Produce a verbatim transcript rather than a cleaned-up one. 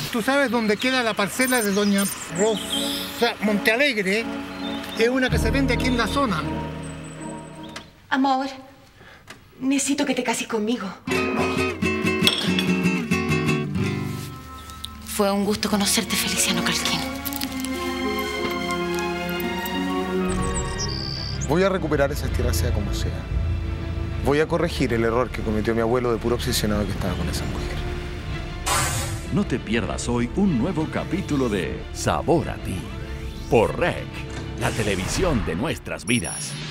¿Tú sabes dónde queda la parcela de doña Rosa Montealegre? Es una que se vende aquí en la zona. Amor, necesito que te cases conmigo. Fue un gusto conocerte, Feliciano Calquín. Voy a recuperar esas tierras sea como sea. Voy a corregir el error que cometió mi abuelo de puro obsesionado que estaba con esa mujer. No te pierdas hoy un nuevo capítulo de Sabor a ti. Por R E C, la televisión de nuestras vidas.